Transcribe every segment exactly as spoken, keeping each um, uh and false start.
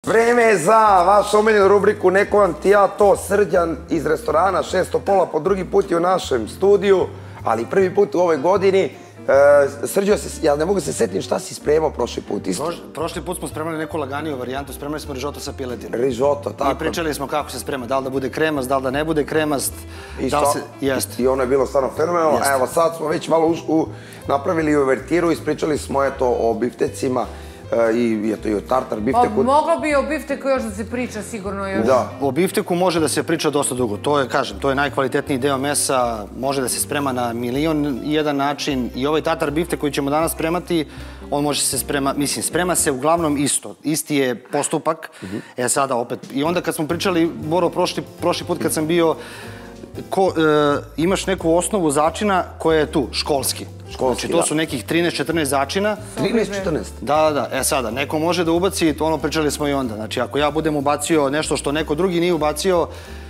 Vreme je za vašu omiljenu rubriku Neko vam ti ja to, Srđan iz restorana šesto pola, po drugi put je u našem studiju, ali prvi put u ovoj godini. Srđo, ja ne mogu se setiti šta si spremao prošli put. Prošli put smo spremali neku laganiju varijantu, spremali smo rižoto sa piletinom. Rižoto, tako. I pričali smo kako se sprema, da li da bude kremast, da li da ne bude kremast. I ono je bilo stvarno fenomenalno. Evo sad smo već malo napravili uvertiru, ispričali smo eto o biftecima i o tartar bifteku. Moglo bi o bifteku još da se priča sigurno još. Da, o bifteku može da se priča dosta dugo. To je, kažem, to je najkvalitetniji deo mesa, može da se sprema na milion i jedan način. I ovaj tatar biftek koji ćemo danas spremati, on može se sprema, mislim, sprema se uglavnom isto. Isti je postupak. E sada opet, i onda kad smo pričali, Boro, prošli put kad sam bio, imaš neku osnovu začina koja je tu, školski. Znači, to su nekih trinaest četrnaest začina. trinaest četrnaest? Da, da, da. E sada, neko može da ubaci, ono pričali smo i onda. Znači, ako ja budem ubacio nešto što neko drugi nije ubacio,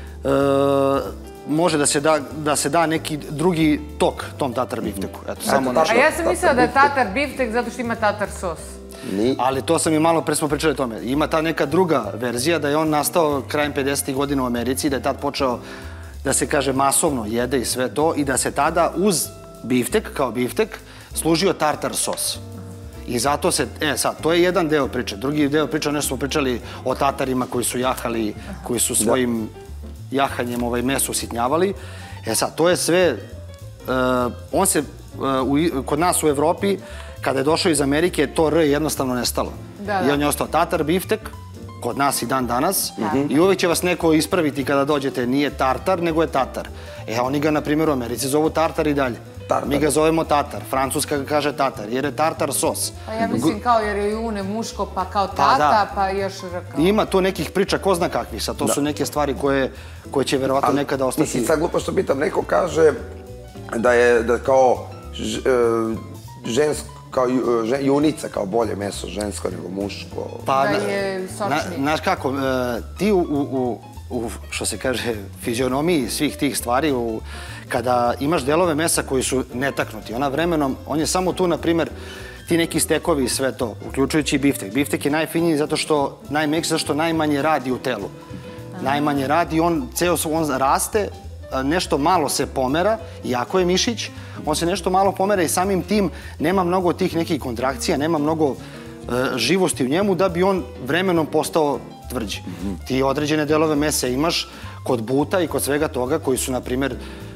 može da se da neki drugi tok tom tatar bifteku. A ja sam mislila da je tatar biftek zato što ima tatar sos. Ali to sam i malo pre smo pričali o tome. Ima ta neka druga verzija da je on nastao krajem pedesetih godina u Americi, da je tad počeo da se kaže masovno jede i sve to i da se tada uz biftek, kao biftek, služio tartar sos. I zato se, e sad, to je jedan deo priče. Drugi deo priče, nešto smo pričali o tatarima koji su jahali, koji su svojim jahanjem ovaj meso usitnjavali. E sad, to je sve, on se, kod nas u Evropi, kada je došao iz Amerike, to R je jednostavno nestalo. I on je ostao tatar biftek, kod nas i dan danas, i uvijek će vas neko ispraviti kada dođete, nije tartar, nego je tatar. E, oni ga, na primjer, u Americi zovu tartar i dalje. Mi ga zovemo tatar, Francuska ga kaže tatar, jer je tartar sos. Pa ja mislim kao jer je june muško, pa kao tata, pa još rekao. Ima tu nekih priča, ko zna kakvih sad, to su neke stvari koje će verovatno nekada ostati. Mislim, sad glupo što pitam, neko kaže da je kao žensko, kao junica, kao bolje meso žensko nego muško. Da je sočnije. Znaš kako, ti u, što se kaže, fizionomiji svih tih stvari, kada imaš delove mesa koji su netaknuti, ona vremenom, on je samo tu, na primjer, ti neki stekovi i sve to, uključujući i biftek. Biftek je najfiniji zato što, najmekši, zato što najmanje radi u telu. Najmanje radi, on ceo on raste, nešto malo se pomera, iako je mišić, on se nešto malo pomera i samim tim nema mnogo tih nekih kontrakcija, nema mnogo živosti u njemu da bi on vremenom postao tvrđi. Ti određene delove mesa imaš kod buta i kod svega toga koji su, na primjer,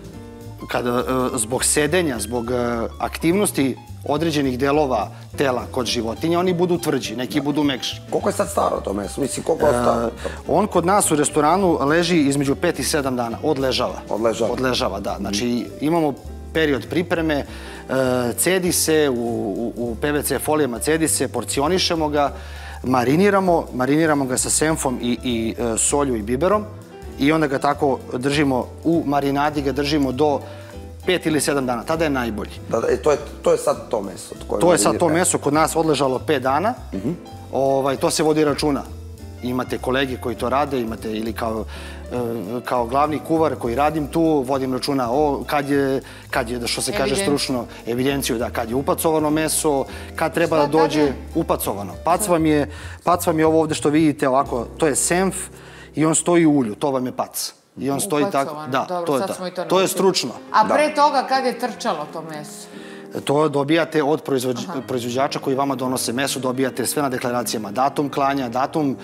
zbog sedenja, zbog aktivnosti određenih delova tela kod životinja, oni budu tvrđi, neki budu mekši. Koliko je sad staro to meso? Mislim, koliko je staro? On kod nas u restoranu leži između pet i sedam dana. Odležava. Odležava? Odležava, da. Znači, imamo period pripreme, cedi se u pe ve ce folijama, cedi se, porcionišemo ga, mariniramo, mariniramo ga sa senfom i solju i biberom i onda ga tako držimo, u marinadi ga držimo do pet ili sedam dana. Tada je najbolji. To je sad to meso? To je sad to meso. Kod nas odležalo pet dana. To se vodi računa. Imate kolege koji to rade, imate ili kao glavni kuvar koji radim tu, vodim računa o kad je, što se kaže stručno, evidenciju, da, kad je upacovano meso, kad treba da dođe upacovano. Pac vam je ovo ovde što vidite ovako, to je senf i on stoji u ulju, to vam je pac. I on stoji tako, da, to je to. To je stručno. A pre toga kad je trčalo to meso? To dobijate od proizvođača koji vama donose meso, dobijate sve na deklaracijama. Datum klanja, datum...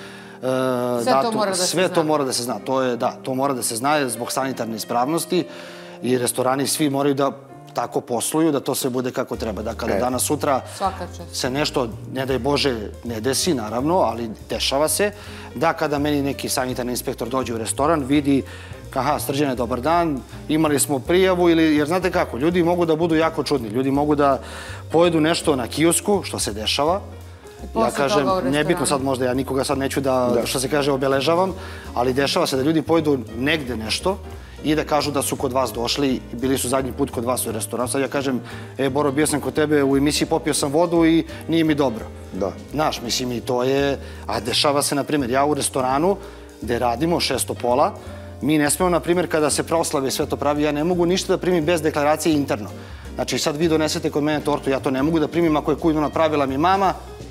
Sve to mora da se zna. Da, to mora da se zna zbog sanitarne ispravnosti i restorani svi moraju da tako posluju, da to sve bude kako treba. Da kada danas sutra se nešto, ne daj Bože, ne desi, naravno, ali dešava se, da kada meni neki sanitarni inspektor dođe u restoran, vidi, aha, Srđane, dobar dan, imali smo prijavu, jer znate kako, ljudi mogu da budu jako čudni, ljudi mogu da pojedu nešto na kiosku, što se dešava. Ja kažem, nebitno sad možda, ja nikoga sad neću da, što se kaže, obeležavam, ali dešava se da ljudi pojedu negde nešto i da kažu da su kod vas došli, bili su zadnji put kod vas u restoranu. Sad ja kažem, e, Boro, bio sam kod tebe u emisiji, popio sam vodu i nije mi dobro. Da. Znaš, mislim, i to je, a dešava se, na primjer, ja u restoranu gde radimo šesto pola, mi ne smemo, na primjer, kada se proslave i sve to pravi, ja ne mogu ništa da primim bez deklaracije interno. Znači, sad vi donesete kod mene tortu, ja to ne mogu da primim ako je kujdno napravila mi mama,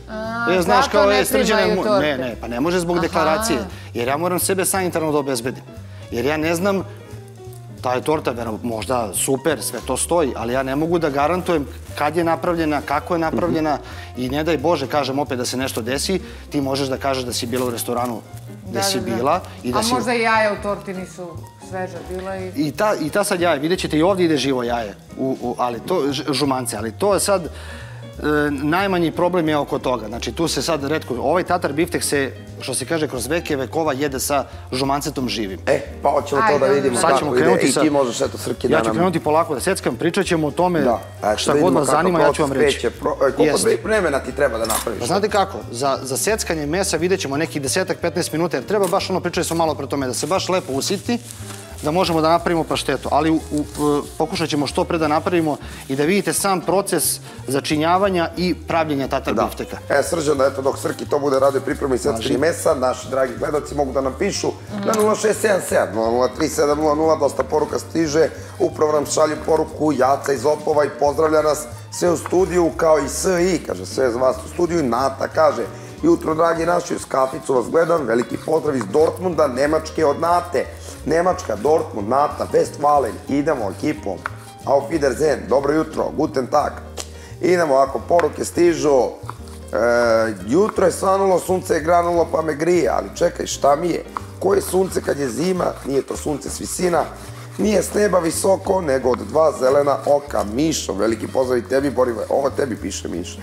Zato ne primaju torte? Ne, ne, pa ne može zbog deklaracije. Jer ja moram sebe sanitarno da obezbedim. Jer ja ne znam, ta je torta možda super, sve to stoji, ali ja ne mogu da garantujem kad je napravljena, kako je napravljena i ne daj Bože, kažem opet da se nešto desi, ti možeš da kažeš da si bila u restoranu gde si bila. A možda i jaja u torti nisu sveža bila i... I ta sad jaje, vidjet ćete i ovdje ide živo jaje, žumance, ali to je sad... Najmanji problem je oko toga. Znači, tu se sad redko... Ovaj tatar biftek se, što se kaže, kroz veke vekova jede sa žumancetom živim. E, pa hoćemo to da vidimo kako ide. I ti možeš, eto, Srki, da nam... Ja ću krenuti polako da seckam, pričat ćemo o tome šta god vas zanima, ja ću vam reći. Koliko vremena ti treba da napraviš? Pa znate kako, za seckanje mesa vidjet ćemo nekih desetak, petnaest minuta, jer treba baš ono, pričali smo malo pre tome, da se baš lepo usiti, da možemo da napravimo paštetu, ali pokušat ćemo što pre da napravimo i da vidite sam proces začinjavanja i pravljenja tatar bifteka. E, Srđan, eto, dok Srki to bude radio priprema i seckanje mesa, naši dragi gledalci mogu da nam pišu na nula šest sedam sedam nula nula tri sedam nula nula, dosta poruka stiže, upravo nam šalju poruku Jaca iz Opova i pozdravlja nas sve u studiju, kao i S I, kaže sve za vas u studiju, i Nata kaže: jutro, dragi naši, uz kaficu vas gledam, veliki pozdrav iz Dortmunda, Nemačke od Nate. Nemačka, Dortmund, Nata, Westfalen, idemo ekipom. Auf Wiedersehen, dobro jutro, guten tag. Idemo, ako poruke stižu, jutro je svanulo, sunce je granulo pa me grije, ali čekaj, šta mi je? Koje sunce kad je zima? Nije to sunce s visina, nije s neba visoko, nego od dva zelena oka. Mišo, veliki pozdrav i tebi, Borivoje, ovo tebi piše Mišo.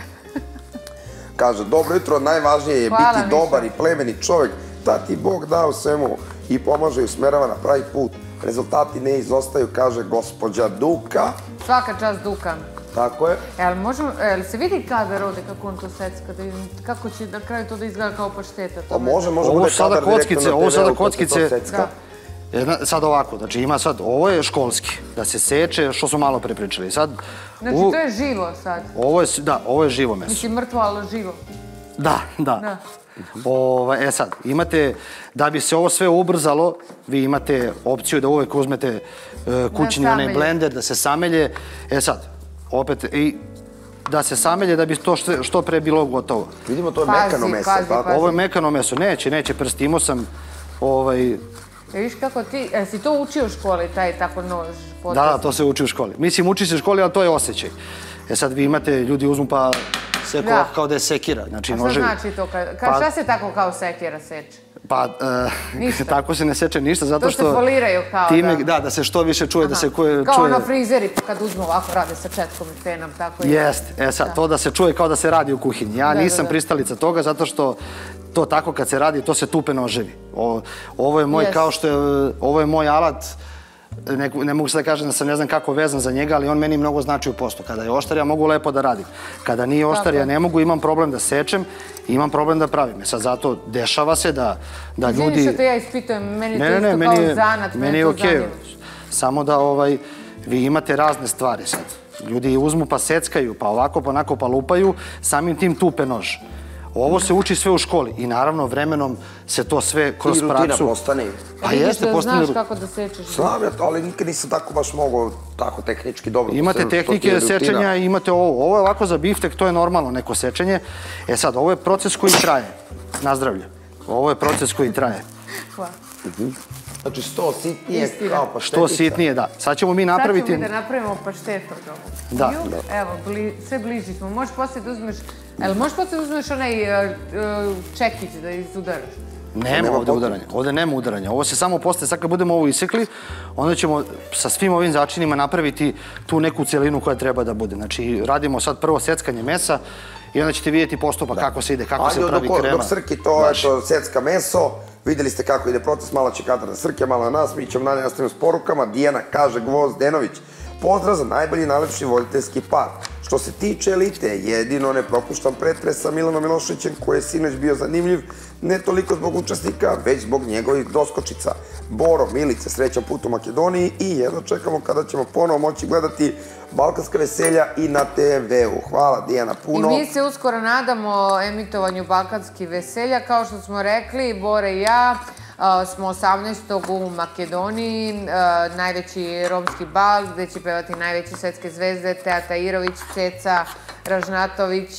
Kaže, dobro jutro, najvažnije je biti dobar i plemeni čovjek, da ti Bog da u svemu i pomaže i usmerava na pravi put. Rezultati ne izostaju, kaže gospođa Duka. Svaka čast Duka. Tako je. Jel se vidi kadar ovde kako on to secka, kako će na kraju to da izgleda kao pašteta? Može, može bude kadar direktno na ovo sada terenu kockice, sad ovako, znači ima sad, ovo je školski, da se seče, što smo malo pre pričali. Znači to je živo sad? Da, ovo je živo meso. Mislim mrtvo, ali živo. Da, da. E sad, imate, da bi se ovo sve ubrzalo, vi imate opciju da uvek uzmete kućni onaj blender, da se samelje. E sad, opet, da se samelje da bi to što pre bilo gotovo. Vidimo, to je mekano meso, tako? Ovo je mekano meso, neće, neće prsti, imao sam ovaj... Viš kako ti, si to učio u školi, taj tako nož? Da, da, to se uči u školi. Mislim, uči se u školi, ali to je osjećaj. E sad, vi imate, ljudi uzmu pa seku ovako kao da je sekira. A šta znači to? Šta se tako kao sekira seče? Pa, tako se ne seče ništa, zato što... To se foliraju kao da... Da, da se što više čuje, da se čuje... Kao ono frizeri, pa kad uzmu ovako rade sa četkom i fenom, tako je. Jeste, e sad, to da se čuje kao da se radi u kuhinji. Ja nisam pristalica toga, zato što to tako kad se radi, to se tupe noževi. Ovo je moj, kao što je, ovo je moj alat, ne mogu se da kažem da sam ne znam kako vezan za njega, ali on meni mnogo znači u poslu. Kada je oštar, ja mogu lepo da radim. Kada nije oštar, ja ne mogu, imam problem da sečem, imam problem da pravim. Sad zato dešava se da ljudi... Izvini što te ja ispitujem, meni to isto kao zanat, meni to zanima. Samo da vi imate razne stvari sad. Ljudi uzmu pa seckaju, pa ovako, pa onako, pa lupaju, samim tim tupe nož. Ovo se uči sve u školi i naravno vremenom se to sve kroz praksu... I rutina postane. Pa jeste, postane... Znaš kako da sečeš. Znam ja to, ali nikad nisam tako baš mogao tako tehnički dobro... Imate tehnike sečenja i imate ovo. Ovo je ovako za biftek, to je normalno neko sečenje. E sad, ovo je proces koji traje. Nazdravlje. Ovo je proces koji traje. Hvala. Znači, što sitnije kao paštetica. Što sitnije, da. Sad ćemo mi napraviti... Sad ćemo mi da napravimo paštetu od ovog. Da. Evo, sve bliži smo. Možeš poslije da uzmeš... Jel možeš poslije da uzmeš onaj čekić da izudaraš? Nema ovdje udaranja. Ovdje nema udaranja. Ovo se samo poslije, sad kad budemo ovo isekli, onda ćemo sa svim ovim začinima napraviti tu neku celinu koja treba da bude. Znači, radimo sad prvo seckanje mesa i onda ćete vidjeti postupak kako se ide, kako se pravi krema. Dok Srki to, eto, secka meso, vidjeli ste kako ide proces, malo će kadar na Srke, malo na nas, mi ćemo dalje nastaviti s porukama. Dijana kaže, Gvozdenović, pozdrav za najbolji i najlepši voditeljski par. Što se tiče elite, jedino ne propuštam pretres sa Milanom Miloševićem, koji je sinoć bio zanimljiv, ne toliko zbog učesnika, već zbog njegovih doskočica. Boro, Milice, srećan put u Makedoniji i jedno čekamo kada ćemo ponovo moći gledati Balkanska veselja i na te em ve-u. Hvala, Dijana, puno. I mi se uskoro nadamo emitovanju Balkanskih veselja. Kao što smo rekli, Bore i ja smo osamnaestog u Makedoniji, najveći romski bal, gde će pevati najveće svetske zvezde, Teja Tahirović, Ceca Ražnatović,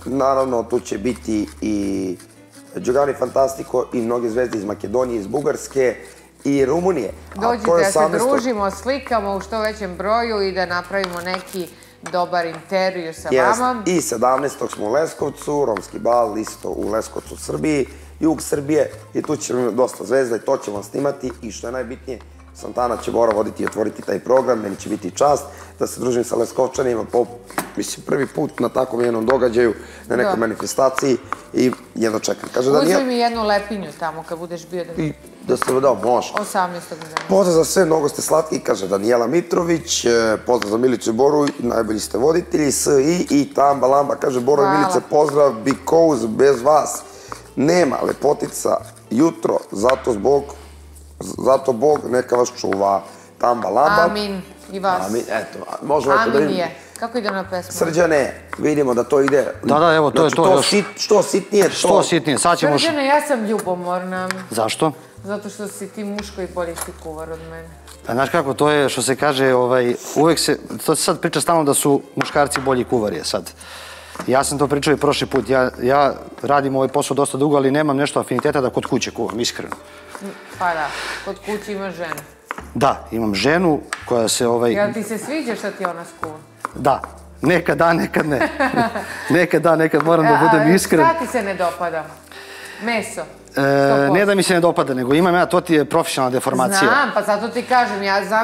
naravno tu će biti i Giovanni Fantastico i mnoge zvezde iz Makedonije, iz Bugarske i Rumunije. Dođite da se družimo, slikamo u što većem broju i da napravimo neki dobar intervju sa vama. I sedamnaestog smo u Leskovcu, romski bal isto u Leskovcu, Srbiji, jug Srbije i tu će imati dosta zvezda i to ćemo snimati i što je najbitnije, Santana će Bora voditi i otvoriti taj program, meni će biti čast da se družim sa Leskovčanima po, mislim, prvi put na takvom jednom događaju, na nekoj manifestaciji i jedno čekam. Uzmi mi jednu lepinju tamo kad budeš bio da... Da ste dao, može. osamnaestog Pozdrav za sve, mnogo ste slatki, kaže Danijela Mitrović, pozdrav za Milicu i Boru, najbolji ste voditelji, S I i Tamba Lamba, kaže Boro i Milice, pozdrav, because bez vas nema lepotica jutro, zato zbog, zato Bog neka vas čuva. Tamba Lamba. Amin, i vas. Amin, eto, možemo da Amin je. Kako ide na pesmu? Srđane, vidimo da to ide... Da, da, evo, to je to još. Što sitnije, to... Što sitnije, sad ćemo... Srđane, ja sam ljubomorna. Zašto? Zato što si ti muško i bolji si kuvar od mene. A znaš kako, to je što se kaže, uvek se, to se sad priča stalno da su muškarci bolji kuvari sad. Ja sam to pričao i prošli put, ja radim ovaj posao dosta dugo, ali nemam nešto afiniteta da kod kuće kuvam, iskreno. Pa da, kod kuće imaš ženu. Da, imam ženu koja se... Jel ti se sviđa šta ti ona skuva? Da, nekad da, nekad ne. Nekad da, nekad moram da budem iskren. Šta ti se ne dopada? Meso? Ne da mi se ne dopada, nego imam ja, to ti je profesionalna deformacija. Znam, pa zato ti kažem,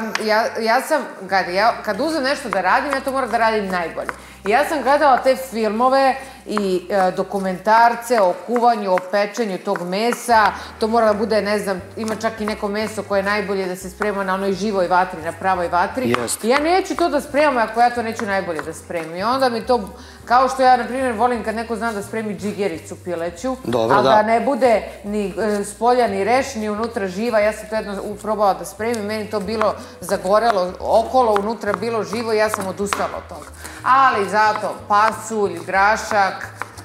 ja sam, kad uzem nešto da radim, ja to moram da radim najbolje. Ja sam gledala te filmove i dokumentarce o kuvanju, o pečenju tog mesa. To mora da bude, ne znam, ima čak i neko meso koje je najbolje da se sprema na onoj živoj vatri, na pravoj vatri. I ja neću to da spremam ako ja to neću najbolje da spremim. I onda mi to, kao što ja, na primjer, volim kad neko zna da spremi džigericu pileću, ali da ne bude ni s polja ni reš, ni unutra živa. Ja sam to jedno probala da spremim, meni to bilo zagorelo okolo, unutra bilo živo i ja sam odustala od toga. Ali zato pasulj, grašak,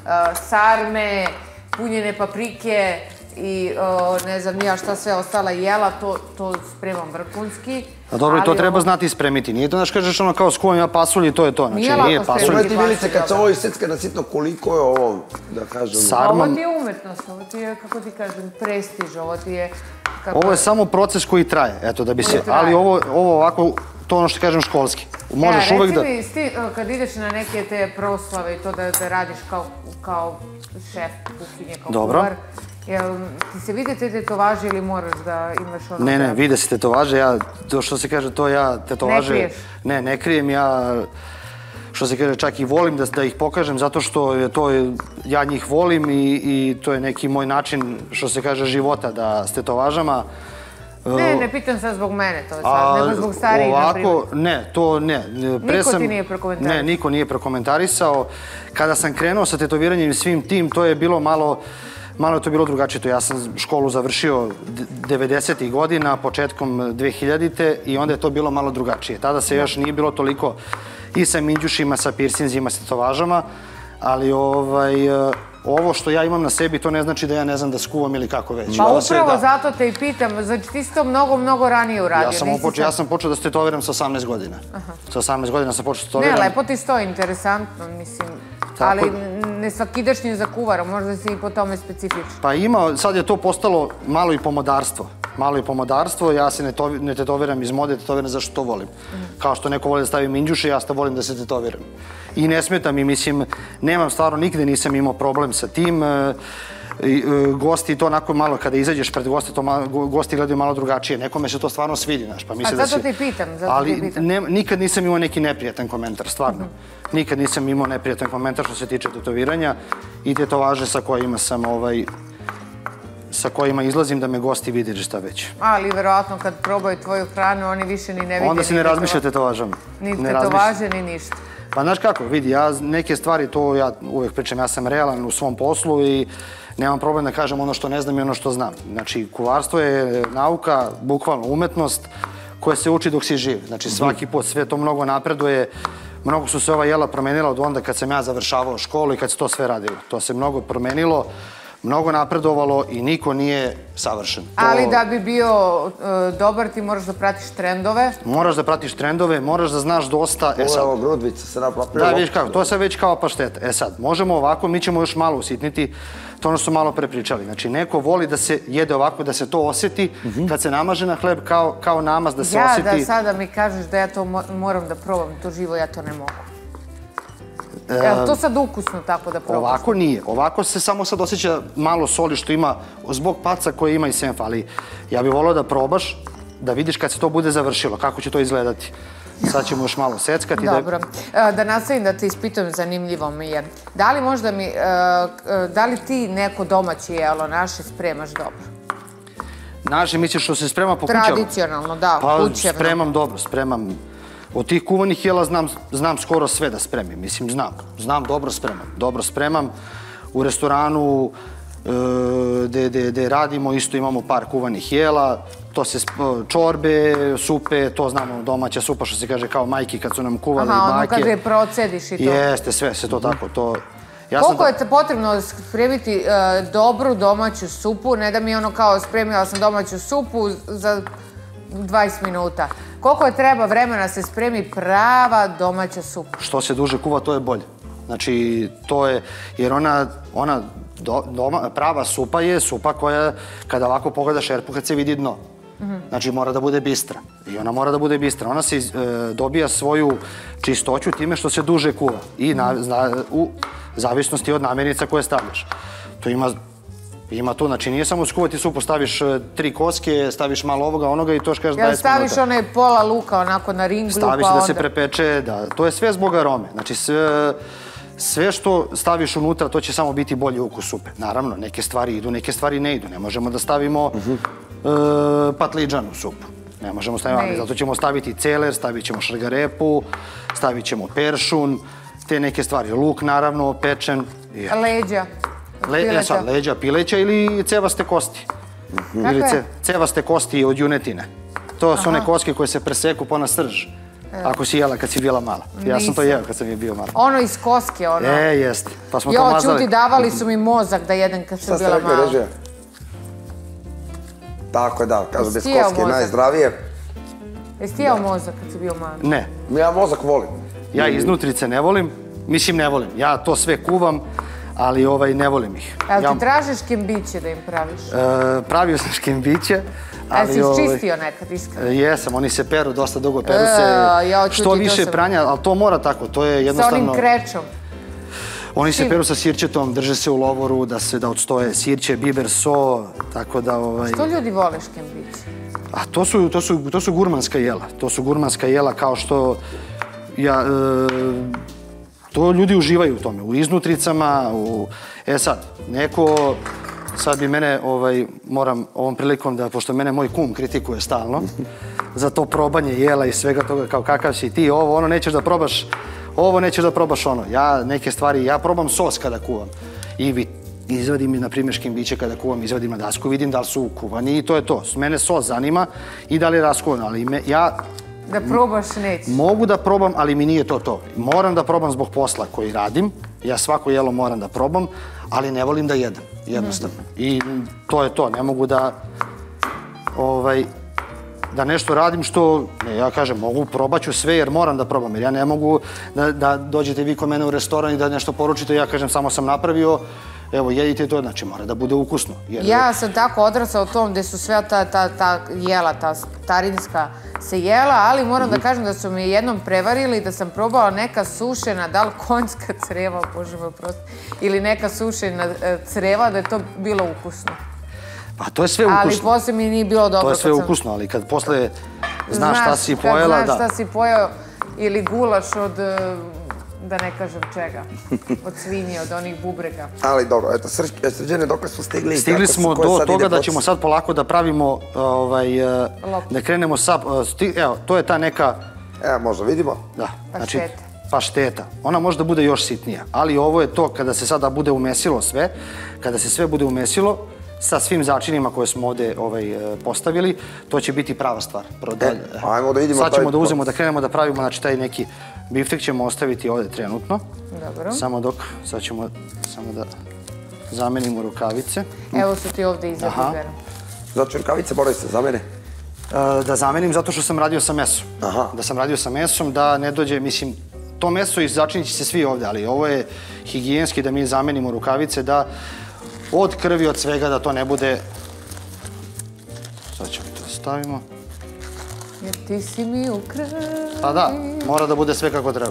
sarme, punjene paprike i ne znam nija šta sve ostala jela, to spremam vrhunski. A dobro, i to treba znati spremiti. Nije to, znaš, kažeš ono kao skuvam ja pasulj i to je to. Nije lako spremiti pasulj. Ti Milice, kad se ovo isecka na sitno, koliko je ovo, da kažem... Ovo ti je umetnost, ovo ti je, kako ti kažem, prestiž, ovo ti je... Ovo je samo proces koji traje, eto, da bi se... Ali ovo ovako, to ono što kažem školski. Možeš uvek da... Reci mi, kad ideš na neke te proslave i to da radiš kao šef kuhinje, kao kuvar, jel ti se vide te tetovaže ili moraš da imaš ono... Ne, ne, vide se tetovaže, ja, to što se kaže, to ja tetovaže... Ne kriješ? Ne, ne krijem, ja, što se kaže, čak i volim da ih pokažem, zato što to ja njih volim i to je neki moj način, što se kaže, života da s tetovažama... Ne, ne pitam sad zbog mene to sad, nego zbog starijih, na primjer. Ne, to ne. Niko ti nije prokomentarisao? Ne, niko nije prokomentarisao. Kada sam krenuo sa tetoviranjem i svim tim, to je bilo malo... Malo je to bilo drugačije. Ja sam školu završio devedesetih godina, početkom dve hiljadite i onda je to bilo malo drugačije. Tada se još nije bilo toliko i sa minđušima, sa pirsinzima, sa tetovažama, ali ovo što ja imam na sebi, to ne znači da ja ne znam da skuvam ili kako već. Pa upravo zato te i pitam, znači ti si to mnogo, mnogo ranije uradio. Ja sam počeo da se tetoviram sa osamnaest godina. Sa osamnaest godina sam počeo da se tetoviram. Ne, lepo ti stoji, interesantno, mislim. Ali ne svakidašnji za kuvara, možda si i po tome specifičan. Pa ima, sad je to postalo malo i pomodarstvo. Malo i pomodarstvo, ja se ne tetoviram iz mode, tetoviram zašto to volim. Kao što neko voli da stavi minđuše, ja volim da se tetoviram. I ne smeta mi, mislim, nemam stvarno, nikde nisam imao problem sa tim. Gosti to onako malo, kada izađeš pred goste, gosti gledaju malo drugačije. Nekome se to stvarno svidi, znaš, pa misle da si... A zato ti pitam, zato ti pitam. Ali nikad nisam imao neki neprijatan komentar, stvarno. Nikad nisam imao neprijatan komentar što se tiče tetoviranja i tetovaže sa kojima sam, ovaj, sa kojima izlazim da me gosti vidi šta već. Ali verovatno kad probaju tvoju hranu, oni više ni ne vidi... Onda se ne razmišlja tetovažama. Ni tetovaže, ni ništa. Pa znaš kako, vidi, ja neke stvari, to ja uvek pričam, ja sam realan u svom poslu i nemam problem da kažem ono što ne znam i ono što znam. Znači, kuvarstvo je nauka, bukvalno umetnost koja se uči dok si živ. Znači, svaki put sve to mnogo napreduje. Mnogo su se ova jela promenila od onda kad sam ja završavao školu i kad se to sve radilo. To se mnogo promenilo. mnogo napredovalo i niko nije savršen. Ali da bi bio dobar ti moraš da pratiš trendove. Moraš da pratiš trendove, moraš da znaš dosta. Evo, grudvica se napravila. Da, vidiš kako, to je sad već kao pašteta. E sad, možemo ovako, mi ćemo još malo usitniti to ono što smo malo prepričali. Znači, neko voli da se jede ovako, da se to osjeti, kad se namaže na hleb kao namaz, da se osjeti. Ja, da sada mi kažeš da ja to moram da probam, to živo, ja to ne mogu. Je li to sad ukusno tako da probaš? Ovako nije. Ovako se samo sad osjeća malo soli što ima, zbog paca koje ima i senfa, ali ja bih volio da probaš, da vidiš kad se to bude završilo, kako će to izgledati. Sad ćemo još malo seckati. Dobro. Da nastavim da te ispitujem, zanimljivo mi je. Da li možda mi, da li ti neko domaće jelo naše spremaš dobro? Naše, misliš što se sprema po kućama? Tradicionalno, da, kućevno. Pa spremam dobro, spremam. Od tih kuvanih jela znam skoro sve da spremim. Mislim, znam. Znam, dobro spremam. Dobro spremam. U restoranu gde radimo isto imamo par kuvanih jela. To se čorbe, supe, to znamo, domaća supa što se kaže kao majki kad su nam kuvali bake. Aha, ono kad je procediš i to. Jeste, sve se to tako. Koliko je potrebno spremiti dobru domaću supu? Ne da mi ono kao spremila sam domaću supu za dvadeset minuta. Koliko je treba vremena se spremi prava domaća supa? Što se duže kuva, to je bolje. Znači, to je, jer ona, ona prava supa je supa koja, kada ovako pogledaš šerpu, kad se vidi dno. Znači, mora da bude bistra. I ona mora da bude bistra. Ona se dobija svoju čistoću time što se duže kuva. I u zavisnosti od namirnica koje stavljaš. To ima... Ima tu, znači nije samo skuvati supu, staviš tri koske, staviš malo ovoga, onoga i to još kažeš dvadeset minuta. Jel staviš onaj pola luka onako na ringlu pa onda? Staviš da se prepeče, da. To je sve zbog arome. Znači sve što staviš unutra, to će samo biti bolji ukus supe. Naravno, neke stvari idu, neke stvari ne idu. Ne možemo da stavimo patliđan u supu. Ne možemo staviti, zato ćemo staviti celer, stavit ćemo šargarepu, stavit ćemo peršun, te neke stvari. Luk, naravno, pečen. Leđa. Leđa pileća ili cevaste kosti. Ili cevaste kosti od junetine. To su one koske koje se preseku po na srž. Ako si jela kad si bila mala. Ja sam to jeo kad sam je bio mala. Ono iz koske, ono? E, jeste. Pa smo to mazali. Jo, čuti, davali su mi mozak da jedem kad sam bila mala. Šta ste rekli, režija? Tako je, da. Kažu bez koske je najzdravije. Jesi ti jeo mozak kad si bio mala? Ne. Ja mozak volim. Ja iznutrice ne volim. Mislim, ne volim. Ja to sve kuvam. Ali ne volim ih. Jel ti tražiš kembiće da im praviš? Pravio sam kembiće. A si čistio nekad, iskreno? Jesam, oni se peru dosta dugo, peru se što više pranja, ali to mora tako, to je jednostavno... Sa onim krečom? Oni se peru sa sirćetom, drže se u lovoru da se da odstoje sirće, biber, so, tako da... Što ljudi vole škembiće? A to su gurmanska jela. To su gurmanska jela kao što... To ljudi uživaju u tome, u iznutricama, u... E sad, neko... Sad bi mene, moram ovom prilikom da, pošto mene moj kum kritikuje stalno, za to probanje jela i svega toga, kao kakav si ti, ovo, ono, nećeš da probaš, ovo, nećeš da probaš ono. Ja neke stvari, ja probam sos kada kuvam. I izvadim, na primjer, škembiće kada kuvam, izvadim na dasku, vidim da li su kuvani i to je to. Mene sos zanima i da li je raskuvan, ali ja... Da probaš nećeš? Mogu da probam, ali mi nije to to. Moram da probam zbog posla koji radim. Ja svako jelo moram da probam, ali ne volim da jedem, jednostavno. I to je to. Ne mogu da da nešto radim što, ja kažem, mogu, probat ću sve jer moram da probam. Jer ja ne mogu da dođete vi kod mene u restoran i da nešto poručite, ja kažem, samo sam napravio, evo, jedite to, znači mora da bude ukusno. Ja sam tako odrasla u tom gde su sve ta jela, ta starinska se jela, ali moram da kažem da su mi jednom prevarili da sam probala neka sušena, da li konjska creva, bože moj prosto, ili neka sušena creva, da je to bilo ukusno. Pa to je sve ukusno. Ali posle mi nije bilo dobro. To je sve ukusno, ali kad posle znaš šta si pojela, da. Znaš šta si pojeo ili gulaš od... da ne kažem čega, od svinje, od onih bubrega. Ali dobro, eto, Srđane, dok smo stigli? Stigli smo do toga da ćemo sad polako da pravimo, da krenemo sa, evo, to je ta neka... Evo, možda vidimo. Da, znači, pašteta. Ona može da bude još sitnija, ali ovo je to kada se sada bude umesilo sve, kada se sve bude umesilo, sa svim začinima koje smo ovde postavili, to će biti prava stvar. Ajmo da vidimo. Sad ćemo da uzemo, da krenemo da pravimo, znači, taj neki biftek ćemo ostaviti ovde trenutno. Dobro. Samo dok, sad ćemo samo da zamenimo rukavice. Evo su ti ovde iza bibera. Znači rukavice moraju se zamene? Da zamenim zato što sam radio sa mesom. Da sam radio sa mesom, da ne dođe, mislim, to meso i začinit će se svi ovde, ali ovo je higijenski da mi zamenimo rukavice, da od krvi, od svega, da to ne bude... Sad ćemo to stavimo. Jer ti si mi u krvi. Pa da, mora da bude sve kako treba.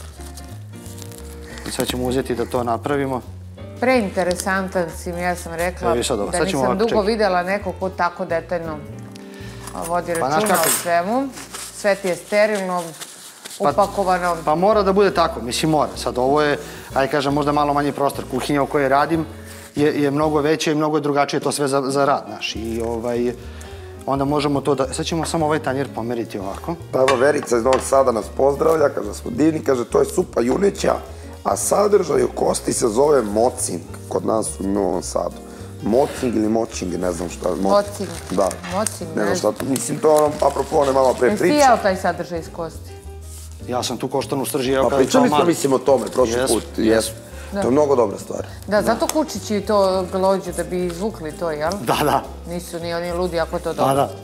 I sad ćemo uzeti da to napravimo. Preinteresantan si mi, ja sam rekla da nisam dugo videla nekog ko tako detaljno vodi računa o svemu. Sve ti je sterilno, upakovano. Pa mora da bude tako, mislim mora. Sad ovo je, ajde kažem, možda malo manji prostor. Kuhinja u kojoj radim je mnogo veća i mnogo je drugačije to sve za rad naš. I onda možemo to da... Sad ćemo samo ovaj tanjer pomeriti ovako. Pa evo Verica iz Novog Sada nas pozdravlja, kaže da smo divni, kaže to je supa juneća, a sadržaj u kosti se zove mocing kod nas u Novom Sadu. Mocing ili močing, ne znam šta. Mocing. Da. Mocing, ne znam šta. Mislim, to ono, apropo one malo pre priča. Jesi ti jeo taj sadržaj iz kosti? Ja sam tu koštanu srži jeo kao malo. Pa pričali smo, mislim, o tome prošli put. Jesu. To je mnogo dobra stvar. Da, zato kučići to glođu da bi izvukli to, jel? Da, da. Nisu ni oni ludi ako je to dobro. Da, da.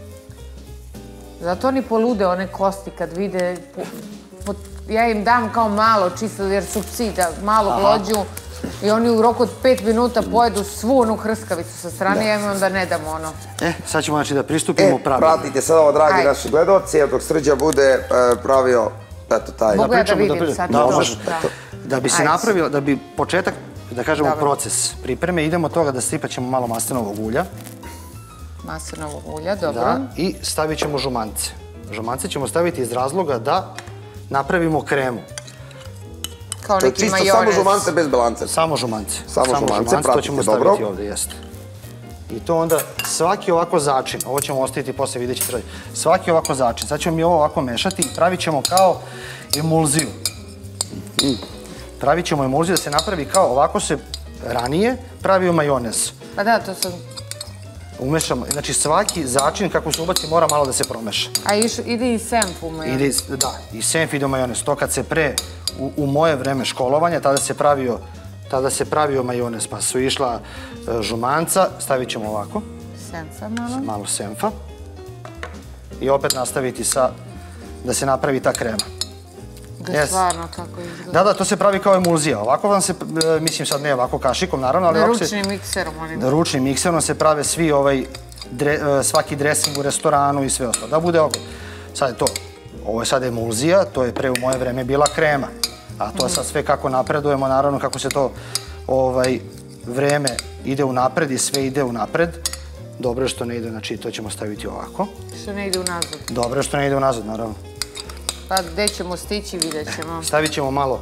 Zato oni polude one kosti kad vide... Ja im dam kao malo, čisto jer su psi, da malo glođu i oni u roku od pet minuta pojedu svu onu hrskavicu sa strane, ja im onda ne dam ono. E, sad ćemo znači da pristupimo pravilno. E, pratite sad ovo, dragi naši gledalci, dok Srđa bude pravio, eto taj... Mogu ja da vidim sad to? Da bi se napravio, da bi početak, da kažemo proces pripreme, idemo od toga da sipat ćemo malo maslinovog ulja. Maslinovog ulja, dobro. I stavit ćemo žumance. Žumance ćemo staviti iz razloga da napravimo kremu. Kao neki majonez. Čisto samo žumance bez belance. Samo žumance. Samo žumance, pratite, dobro. To ćemo staviti ovdje, jeste. I to onda svaki ovako začin, ovo ćemo ostaviti poslije, vidjet ćete raditi. Svaki ovako začin, sad ćemo mi ovo ovako mešati i pravit ćemo kao emulziju. Pravit ćemo emulziju da se napravi kao, ovako se ranije pravio majonez. Pa da, to sam... Umešamo, znači svaki začin kako se ubaci mora malo da se promeša. A ide i senf u majonez? Da, i senf ide u majonez. To kad se pre, u moje vreme školovanja, tada se pravio, tada se pravio majonez, pa su išla žumanca, stavit ćemo ovako. Senfa malo. Malo senfa. I opet nastaviti sa, da se napravi ta krema. Da stvarno tako izgleda. Da, da, to se pravi kao emulzija. Ovako vam se, mislim sad ne ovako kašikom, naravno, ali ovako se... Da, ručnim mikserom. Da, ručnim mikserom se prave svi ovaj, svaki dresing u restoranu i sve ostalo. Da bude ovo. Sad je to, ovo je sad emulzija, to je pre u moje vreme bila krema. A to je sad sve kako napredujemo, naravno kako se to vreme ide unapred i sve ide unapred. Dobro je što ne ide, znači to ćemo staviti ovako. Što ne ide unazad. Dobro je što ne ide unazad, naravno. Pa gde ćemo stići, vidjet ćemo. Stavit ćemo malo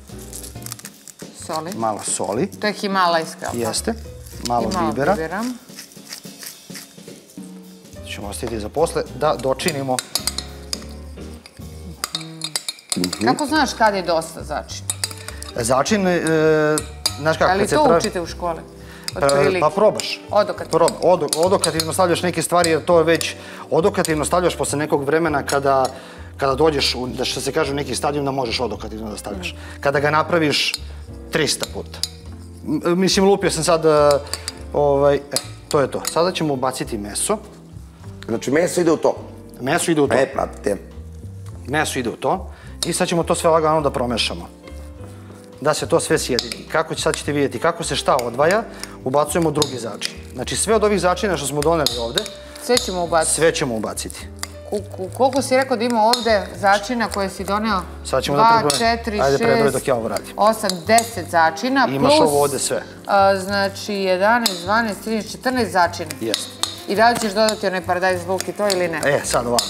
soli. Malo soli. To je himalajska. Jeste. Malo bibera. Ćemo ostaviti za posle da dočinimo. Kako znaš kad je dosta začin? Začin, znaš kako? Ali to učite u školi? Pa probaš. Odokativno? Odokativno stavljaš neke stvari jer to je već odokativno stavljaš posle nekog vremena kada kada dođeš, da što se kaže u neki stadijum, da možeš odokativno da stavljaš. Kada ga napraviš trista puta. Mislim, lupio sam sad, to je to. Sada ćemo ubaciti meso. Znači, meso ide u to? Meso ide u to. E, pratite. Meso ide u to. I sad ćemo to sve lagano da promešamo. Da se to sve sjedini. Kako sad ćete vidjeti kako se šta odvaja, ubacujemo drugi začin. Znači, sve od ovih začina što smo doneli ovde, sve ćemo ubaciti. Sve ćemo ubaciti. Koliko si rekao da ima ovde začina koje si doneo? dva, četiri, šest, osam, deset začina. Imaš ovo ovde sve. Znači jedanaest, dvanaest, trinaest, četrnaest začina. Jeste. I da li ćeš dodati onaj paradajz luk i to ili ne? E, sad ovako.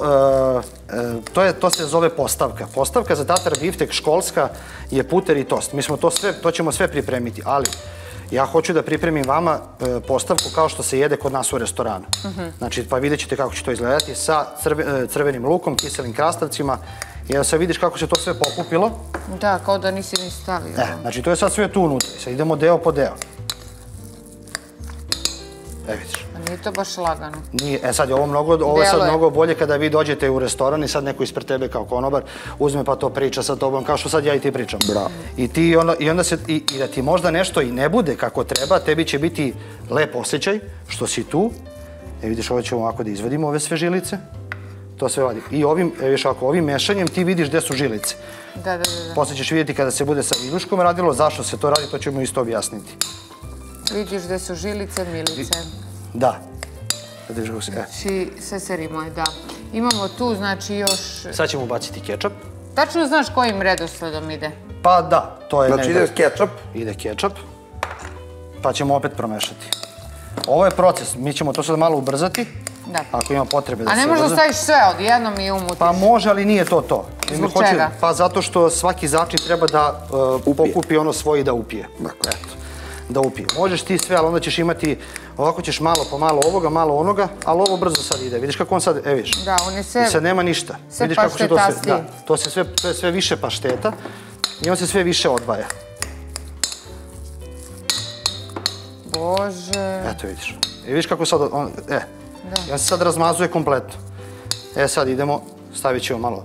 To se zove postavka. Postavka za tatar biftek školska je puter i tost. Mi smo to sve, to ćemo sve pripremiti, ali ja hoću da pripremim vama postavku kao što se jede kod nas u restoranu. Znači, pa vidjet ćete kako će to izgledati sa crvenim lukom, kiselim krastavcima. I da sad vidiš kako se to sve pokupilo. Da, kao da nisi ni stavio. Znači, to je sad sve tu unutra. Sad idemo deo po deo. E, vidiš. A nije to baš lagano. Nije, e sad je ovo mnogo, ovo je sad mnogo bolje kada vi dođete u restoran i sad neko ispred tebe kao konobar uzme pa to priča sa tobom, kao što sad ja i ti pričam. Bravo. I ti onda, i onda se, i, i da ti možda nešto i ne bude kako treba, tebi će biti lep osjećaj što si tu. E vidiš, ovo ćemo ovako da izvadimo ove sve žilice. To sve vadi. I ovim, e, viš, ako ovim mešanjem ti vidiš gde su žilice. Da, da, da. Posle ćeš vidjeti kada se bude sa viljuškom radilo, zašto se to radi, to ćemo isto objasniti. Vidiš gde su žilice, milice. Da. Se... Znači, sve seri moj, da. Imamo tu, znači, još... Sad ćemo ubaciti kečap. Tačno znaš kojim redosledom ide? Pa da, to je... Znači ide kečap? Ide kečap. Pa ćemo opet promešati. Ovo je proces, mi ćemo to sad malo ubrzati. Da. Ako ima potrebe da se ubrza. A ne možda staviš sve odjednom i umutiš? Pa može, ali nije to to. Zbog čega? Pa zato što svaki začin treba da pokupi ono svoje i da upije. Dakle. Eto. Da upije. Možeš ti sve, ali onda ćeš imati, ovako ćeš malo po malo ovoga, malo onoga, ali ovo brzo sad ide. Vidiš kako on sad, e vidiš. Da, on je sve... I sad nema ništa. Sve paštetasti. Da, to se sve, to je sve više pašteta i on se sve više odvaja. Bože... Eto vidiš. I vidiš kako sad, on, e, i on se sad razmazuje kompletno. E sad idemo, stavit ćemo malo.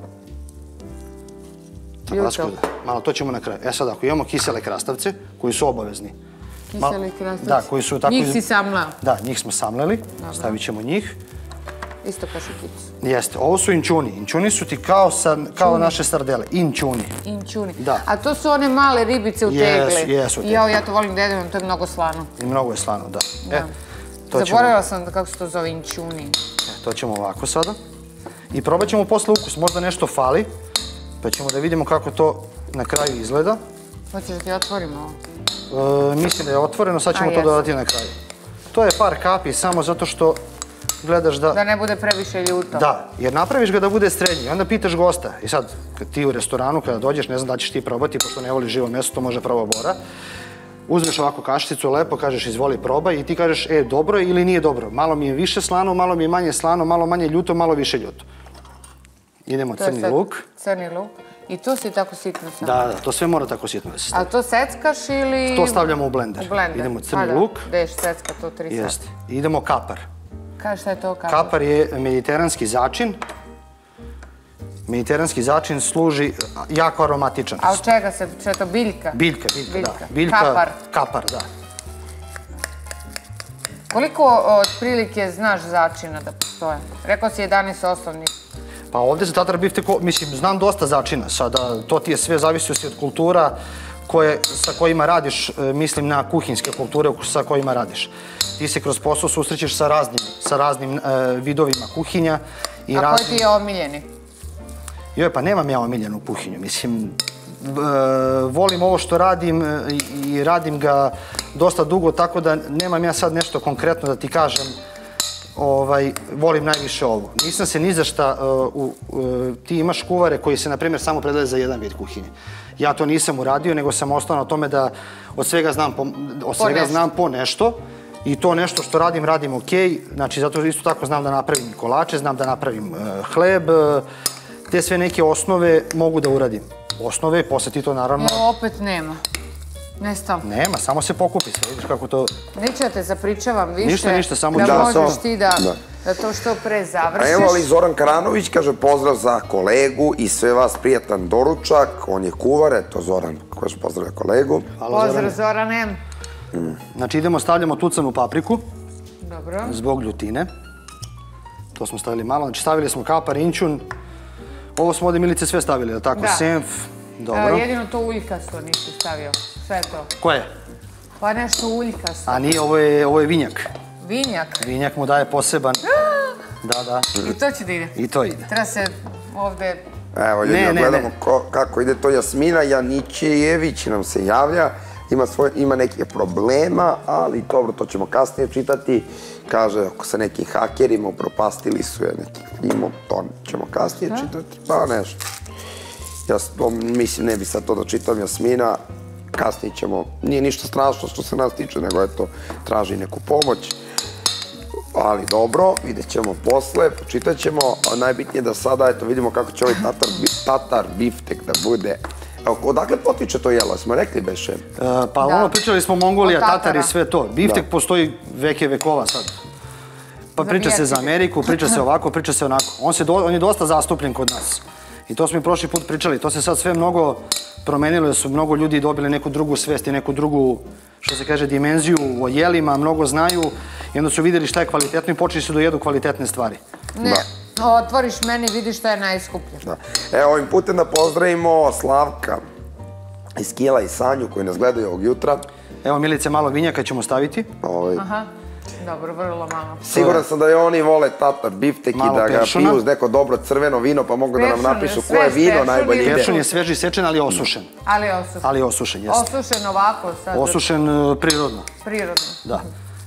Malo, to ćemo na kraju. E sad, ako imamo kisele krastavce, koji su obavezni. Kiseli krastavci? Da, koji su tako... Njih si samlao? Da, njih smo samleli. Stavit ćemo njih. Isto kašikicu. Jeste. Ovo su inčuni. Inčuni su ti kao naše sardele. Inčuni. Inčuni. Da. A to su one male ribice u tegli? Jesu, jesu. Jao, ja to volim da jedem, to je mnogo slano. I mnogo je slano, da. Zaboravila sam kako se to zove inčuni. To ćemo ovako sada. I probat ćemo posle ukus. Možda nešto fali. Pa ćemo da vidimo kako to na kraju izgleda. Hoćeš da ti otvorimo ovo? Mislim da je otvoreno, sad ćemo to dodati na kraju. To je par kapi samo zato što gledaš da... Da ne bude previše ljuto. Da, jer napraviš ga da bude srednji, onda pitaš gosta. I sad, ti u restoranu kada dođeš, ne znam da ćeš ti probati, pošto ne voliš živo meso, to može prvo Bora. Uzmeš ovako kašičicu, lepo, kažeš izvoli probaj i ti kažeš, e, dobro je ili nije dobro. Malo mi je više slano, malo mi je manje slano, malo manje ljuto, malo više ljuto. Idemo crni luk. Crni luk. I to si tako sitno samo? Da, da, to sve mora tako sitno da se stavi. A to seckaš ili... To stavljamo u blender. U blender. Idemo crni luk. Deš secka to tri sata. Jeste. Idemo kapar. Kaži šta je to kapar? Kapar je mediteranski začin. Mediteranski začin služi jako aromatičan. A od čega se, što je to biljka? Biljka, biljka, da. Biljka. Kapar? Kapar, da. Koliko otprilike znaš začina da postoje? Rekao si jedanaest osnovnih. Pa ovdje za tatar biftek, mislim, znam dosta začina. Sada, to ti je sve zavisi od kultura sa kojima radiš, mislim na kuhinjske kulture sa kojima radiš. Ti se kroz posao susrećeš sa raznim vidovima kuhinja. A koji ti je omiljeni? Joj, pa nemam ja omiljenu kuhinju, mislim, volim ovo što radim i radim ga dosta dugo, tako da nemam ja sad nešto konkretno da ti kažem, volim najviše ovo. Nisam se ni za šta, ti imaš kuvare koji se, na primjer, samo predaje za jedan vid kuhinje. Ja to nisam uradio, nego sam ostao na tome da od svega znam po nešto i to nešto što radim, radim okej, znači zato isto tako znam da napravim kolače, znam da napravim hleb, te sve neke osnove mogu da uradim. Osnove, posle ti to naravno... Evo, opet nema. Nestao. Nema, samo se pokupi sve, vidiš kako to... Neću da te zapričavam više. Ništa, ništa, samo... Da možeš ti da to što pre završiš. A evo ali Zoran Karanović kaže pozdrav za kolegu i sve vas prijatan doručak. On je kuvar, eto Zoran, kaže pozdravlja kolegu. Pozdrav Zorane. Znači idemo, stavljamo tucanu papriku. Dobro. Zbog ljutine. To smo stavili malo, znači stavili smo kapar, inčun. Ovo smo ovdje Milice sve stavili, da tako? Senf, dobro. Jedino to uljkasto nisi stavio, sve to. Koje? Pa nešto uljkasto. A nije, ovo je vinjak. Vinjak? Vinjak mu daje poseban. Da, da. I to će da ide? I to ide. Treba se ovdje... Evo, ljudi, gledamo kako ide to. Jasmina Janićejević nam se javlja. Ima neke problema, ali dobro, to ćemo kasnije čitati. Kaže, ako sa nekim hakerima upropastili su je neki film, to ćemo kasnije čitati. Pa nešto. Ja mislim, ne bi sad to da čitam, Jasmina. Kasnije ćemo, nije ništa strašno što se nas tiče, nego eto, traži neku pomoć. Ali dobro, vidjet ćemo posle, počitat ćemo. Najbitnije da sada, eto, vidimo kako će ovaj tatar biftek da bude Odakle potiče to jelo, smo rekli beše? Pa ono, pričali smo Mongolija, Tatari, sve to. Biftek postoji veke vekova sad. Pa priča se za Ameriku, priča se ovako, priča se onako. On je dosta zastupljen kod nas. I to smo i prošli put pričali. To se sad sve mnogo promenilo, jer su mnogo ljudi dobili neku drugu svest i neku drugu, što se kaže, dimenziju o jelima, mnogo znaju i onda su vidjeli šta je kvalitetno i počeli su da jedu kvalitetne stvari. Ne, otvoriš meni i vidiš šta je najskuplje. Evo, ovim putem da pozdravimo Slavka iz Kila i Sanju koji nas gledaju ovog jutra. Evo, Milice, malo vinjaka ćemo staviti. Aha. Dobro, vrlo malo. Siguran sam da i oni vole tatar biftek i da ga piju uz neko dobro crveno vino, pa mogu da nam napišu koje vino najbolje ide. Peršun je sveži sečen, ali je osušen. Ali je osušen. Ali je osušen, jeste. Osušen ovako sad. Osušen prirodno. Prirodno. Da.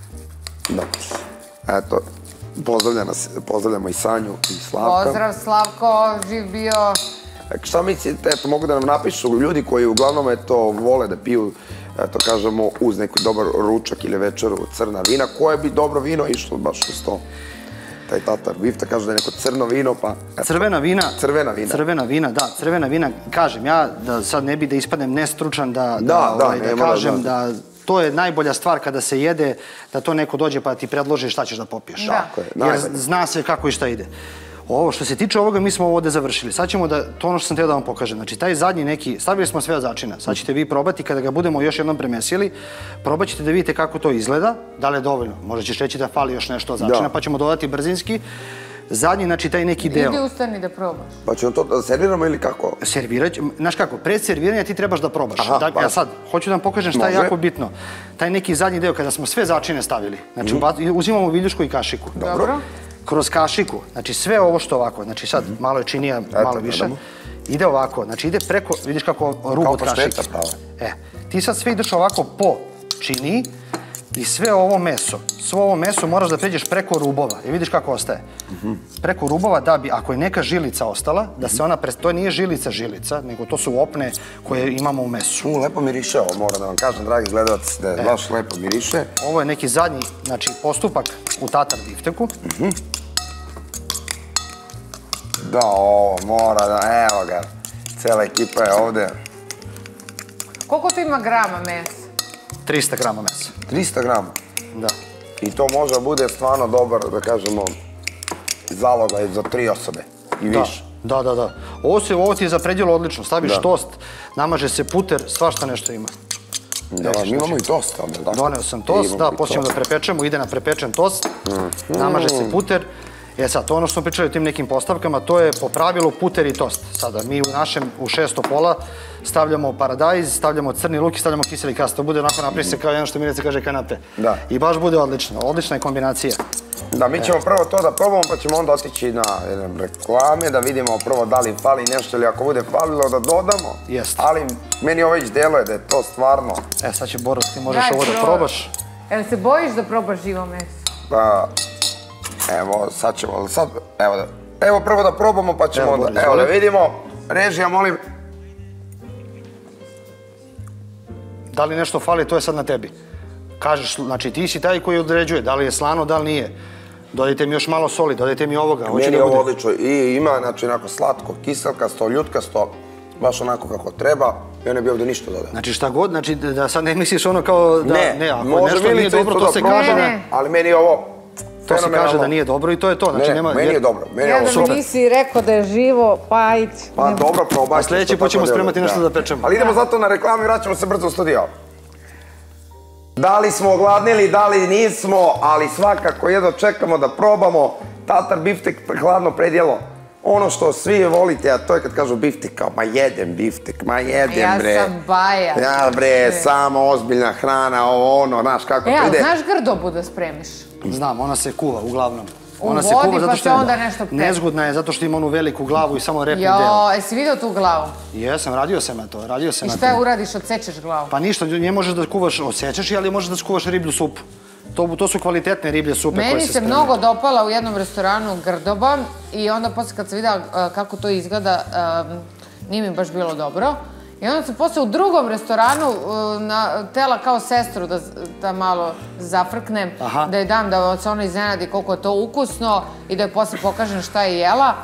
Da. Eto, pozdravljamo i Sanju i Slavka. Pozdrav Slavko, živ bio. Šta mislite, eto, mogu da nam napišu ljudi koji uglavnom, eto, vole da piju, eto, kažemo, uz neki dobar ručak ili večeru crna vina, koje bi dobro vino išlo baš uz to? Taj tatar biftek kaže da je neko crno vino, pa... Crvena vina. Crvena vina. Crvena vina, da, crvena vina. Kažem, ja da sad ne bi da ispadnem nestručan da kažem da to je najbolja stvar kada se jede, da to neko dođe pa ti predloži šta ćeš da popiješ. Jer zna se kako i šta ide. Ovo, što se tiče ovoga, mi smo ovo ovde završili. Sad ćemo da, to ono što sam teo da vam pokažem. Znači, taj zadnji neki, stavili smo sve od začina. Sad ćete vi probati, kada ga budemo još jednom premesili, probat ćete da vidite kako to izgleda, da li je dovoljno. Možda ćeš reći da fali još nešto od začina, pa ćemo dodati brzinski. Zadnji, znači, taj neki deo. Idi ustani da probaš. Pa ćemo to da serviramo ili kako? Servirać, znaš kako, pred serviranja ti trebaš da probaš. Ja sad, hoću da vam pokažem šta je jako bitno. Taj neki zadnji deo, kada smo sve začine stavili, znači, uzimamo viljušku i kašiku. Dobro. Kroz kašiku, znači sve ovo što ovako, znači sad malo je činija, malo više, ide ovako, znači ide preko, vidiš kako rub od kašike. E, ti sad sve ideš ovako po činiji i sve ovo meso, sve ovo meso moraš da pređeš preko rubova i vidiš kako ostaje. Preko rubova da bi, ako je neka žilica ostala, da se ona, to nije žilica žilica, nego to su opne koje imamo u mesu. Lepo miriše ovo, moram da vam kažem, dragi gledalci, da je baš lepo miriše. Ovo je neki zadnji, znači, postupak u tatar bifteku. Da, ovo mora da, evo ga, cela ekipa je ovde. Koliko to ima grama mesa? trista grama mesa. trista grama? Da. I to može da bude stvarno dobar, da kažemo, zaloga za tri osobe i više. Da, da, da. Ovo ti je za predjelo odlično. Staviš tost, namaže se puter, svašta nešto ima. Da, mi imamo i tost. Doneo sam tost, da, poslije ćemo da prepečemo, ide na prepečen tost, namaže se puter. E sad, to ono što smo pričali o tim nekim postavkama, to je po pravilu puter i tost. Sada, mi u našem, u šesto pola, stavljamo paradajz, stavljamo crni luk i stavljamo kiseli krast. To bude onako napravi se kao jedno što Milica kaže kanape. I baš bude odlično. Odlična je kombinacija. Da, mi ćemo prvo to da probamo, pa ćemo onda otići na reklame, da vidimo prvo da li fali nešto ili ako bude falilo da dodamo. Jeste. Ali meni ovo već deluje da je to stvarno... E, sad će Boros, ti možeš ovo da probaš. Jel se bojiš da probaš živo meso? Pa... Evo, sad ćemo, sad, evo da, evo prvo da probamo pa ćemo onda, evo da vidimo. Režija, molim. Da li nešto fali, to je sad na tebi. Kažeš, znači ti si taj koji određuje, da li je slano, da li nije. Dodajte mi još malo soli, dodajte mi ovoga. Meni je ovo odlično i ima, znači, onako slatko, kiselkasto, ljutkasto, baš onako kako treba. I on ne bi ovdje ništa dodao. Znači šta god, znači da sad ne misliš ono kao da, ne, ako nešto nije dobro, to se kaže. Ali meni je ovo... To se kaže da nije dobro i to je to. Ne, meni je dobro. Ja da mi nisi rekao da je živo, pa ajde. Pa dobro, probaj. A sljedeći put ćemo spremati nešto da pečemo. Ali idemo zato na reklamu i vraćamo se brzo u studio. Da li smo ogladnili, da li nismo, ali svakako jedno čekamo da probamo tatar biftek, hladno predjelo. Ono što svi volite, a to je kad kažu biftek, kao ma jedem biftek, ma jedem bre. Ja sam baja. Ja bre, samo ozbiljna hrana, ovo ono, znaš kako to ide. E, ali znaš grdobu da spremiš? Znam, ona se kuva uglavnom. U vodi pa se onda nešto pere. Nezgodna je zato što ima onu veliku glavu i samo repni deo. Jo, jesi vidio tu glavu? Jesam, radio sam na to, radio sam na to. I šta uradiš, odsečeš glavu? Pa ništa, nje možeš da kuvaš, odsečeš je, ali možeš da skuvaš riblju supu. To su kvalitetne riblje supe koje se Meni se spremaju. mnogo dopala u jednom restoranu grdoba i onda posle kad sam videla kako to izgleda, nije mi baš bilo dobro. I onda sam posle u drugom restoranu tela kao sestru da malo zafrknem, da joj dam da se ona iznenadi koliko je to ukusno i da joj posle pokažem šta je jela.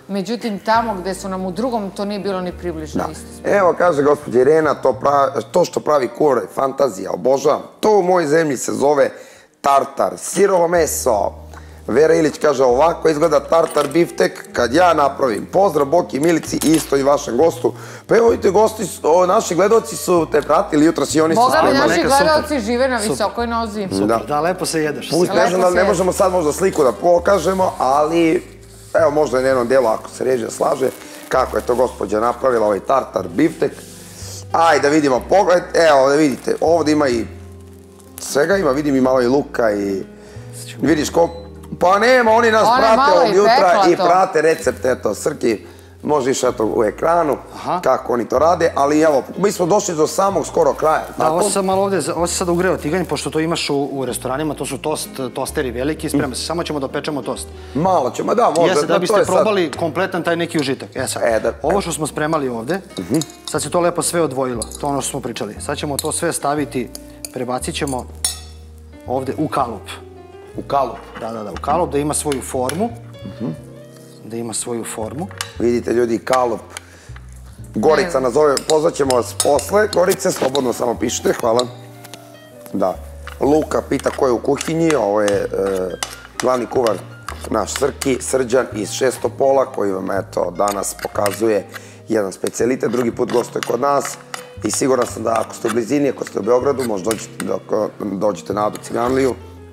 Međutim, tamo gde su nam u drugom, to nije bilo ni približno isto. Evo, kaže gospođa Irena, to što pravi kuvar je fantazija, obožavam. To u mojoj zemlji se zove tartar, sirovo meso. Vera Ilić kaže, ovako izgleda tartar biftek kad ja napravim. Pozdrav Boki, Milici i isto i vašem gostu. Pa evo vidite, gosti, naši gledoci su te pratili jutros i oni su spremali. spremali. Boga mi, naši gledoci žive na visokoj nozi. Super, da, lepo se jedeš. Ne znam da ne možemo sad možda sliku da pokažemo, ali evo možda je na jednom delu, ako se režija slaže, kako je to gospođa napravila ovaj tartar biftek. Ajde da vidimo, pogled, evo da vidite, ovdje ima i svega, ima, vidim i malo i luka i vidiš ko... Pa nema, oni nas prate od jutra i prate recepte, eto, Srki, može iš eto u ekranu, kako oni to rade, ali evo, mi smo došli do samog skoro kraja. Da, ovo se sad malo ovdje, ovo se sad ugreo tiganj, pošto to imaš u restoranima, to su tost, tosteri veliki, sprema se, samo ćemo da pečemo tost. Malo ćemo, da, možda. Jeste, da biste probali kompletan taj neki užitak. E sad, ovo što smo spremali ovdje, sad se to lepo sve odvojilo, to ono što smo pričali. Sad ćemo to sve staviti, prebacit ćemo ovdje u kalup. U kalup? Da, da, da, u kalup, da ima svoju formu. Da ima svoju formu. Vidite ljudi, kalup. Gorica nazove, pozvaćemo vas posle. Gorice, slobodno samo pišite, hvala. Da. Luka pita ko je u kuhinji, ovo je glavni kuvar naš Srki, Srđan iz Šestopola, koji vam eto danas pokazuje jedan specijalitet, drugi put gostuje kod nas. I siguran sam da ako ste u blizini, ako ste u Beogradu, možda dođete na Adu Ciganliju.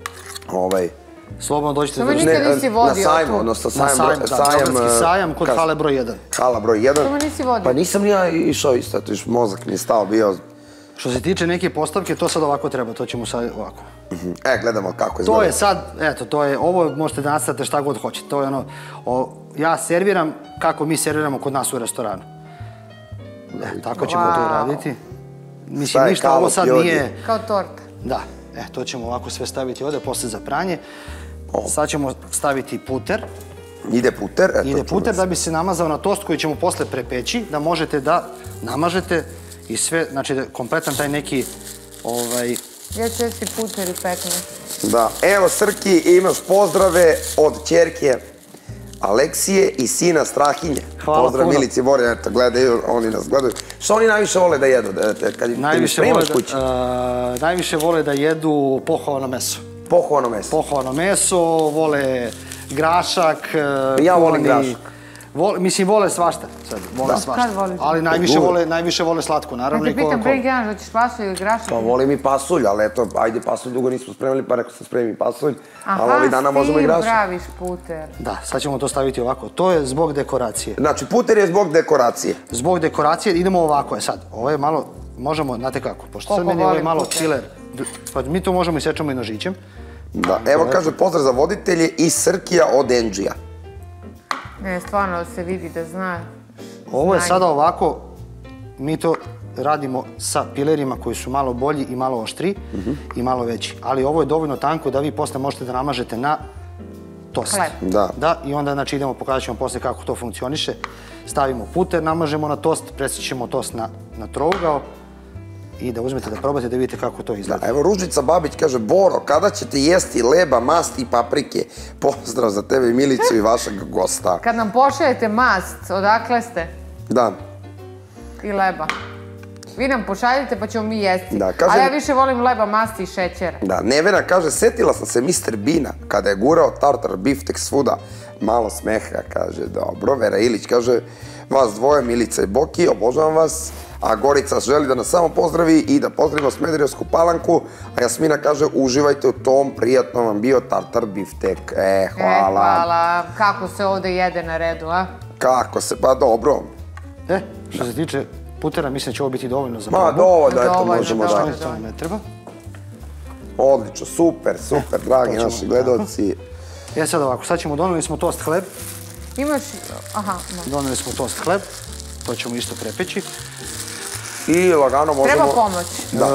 Slobodno dođete na sajmu, odnosno sajam... Beogradski sajam kod hale broj jedan. Hala broj jedan. Samo nisi vodio. Pa nisam ni ja išao isto, eto još mozak mi je stao bio. Što se tiče neke postavke, to sad ovako treba, to ćemo sad ovako. E, gledamo kako izgleda. To je sad, eto, to je, ovo možete da nastavite šta god hoćete. To je ono, ja serviram kako mi serviramo kod nas u restoranu. Tako ćemo to uraditi. Mislim, ništa ovo sad nije... Kao torta. Da. E, to ćemo ovako sve staviti ovdje, poslije za pranje. Sad ćemo staviti puter. Ide puter? Ide puter da bi se namazao na tost koji ćemo posle prepeći, da možete da namažete i sve, znači kompletan taj neki, ovaj... Ja ću jesti puter i pekne. Da, evo Srki, imaš pozdrave od ćerke Aleksije i sina Strahinje. Hvala puno. Pozdrav Milici i Bori, eto, gledaju, oni nas gledaju. Što oni najviše vole da jedu, kad im spremaš kući? Najviše vole da jedu pohovano meso. Pohovano meso? Pohovano meso, vole grašak. Ja volim grašak. Mislim, vole svašta. Kad voliš? Ali najviše vole slatko, naravno. Kad te pitam pre jedan, hoćeš pasulj ili grašak? Pa volim i pasulj, ali eto, ajde pasulj dugo nismo spremili, pa rekao sam spremim pasulj. Ali ovih dana možemo i grašak. Aha, s tim praviš puter. Da, sad ćemo to staviti ovako. To je zbog dekoracije. Znači, puter je zbog dekoracije. Zbog dekoracije, idemo ovako. Sad, ovo je malo, možemo, znate kako, pošto sad meni ovo je malo chiller. Pa mi to možemo i sečemo i nožićem. Da, evo kaže pozdrav za voditelje i Srkija od Enđija. Ne, stvarno se vidi da zna. Ovo je sada ovako, mi to radimo sa pilerima koji su malo bolji i malo oštriji i malo veći. Ali ovo je dovoljno tanko da vi posle možete da namažete na tost. Hleb. Da. Da, i onda znači idemo, pokazat ćemo posle kako to funkcioniše. Stavimo puter, namažemo na tost, presjećemo tost na trougao i da uzmete da probate da vidite kako to izgleda. Evo Ružica Babić kaže, Boro, kada ćete jesti leba, masti i paprike? Pozdrav za tebe, Milicu i vašeg gosta. Kad nam pošaljete mast, odakle ste? Da. I leba. Vi nam pošaljete pa ćemo mi jesti. Ali ja više volim leba, masti i šećera. Da, Nevena kaže, setila sam se mister Bina kada je gurao tartar biftek svuda. Malo smeha, kaže, dobro. Vera Ilić kaže, vas dvoje, Milica i Boki, obožavam vas. A Gorica želi da nas samo pozdravi i da pozdravimo Smederevsku Palanku. A Jasmina kaže, uživajte u tom, prijatno vam bio tartar biftek. E, hvala. E, hvala. Kako se ovdje jede na redu, a? Kako se, pa dobro. E, što se tiče putera, mislim da će ovo biti dovoljno za probu. Ma, dovoljno, eto, možemo da... To ne treba. Odlično, super, super, dragi naši gledalci. E, sad ovako, sad ćemo, doneli smo tost hleb. Imaš, aha. Doneli smo tost hleb, to ćemo isto prepeći. I lagano možemo... Treba pomoć.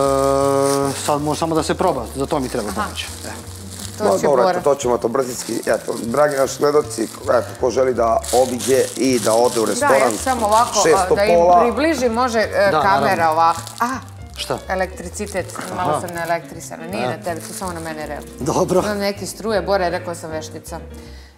Da. Sad može samo da se proba, za to mi treba pomoć. To će Bora. To ćemo to brzinski, eto, dragi naši gledalci, eto, ko želi da obiđe i da ode u restoran Šestopola. Da, ja samo ovako, da im približi, može kamera ovako. A, šta? Elektricitet, malo sam neelektrisana, nije na tebi, to samo na mene reago. Dobro. Imam neke struje, Bora je rekao sam veštica.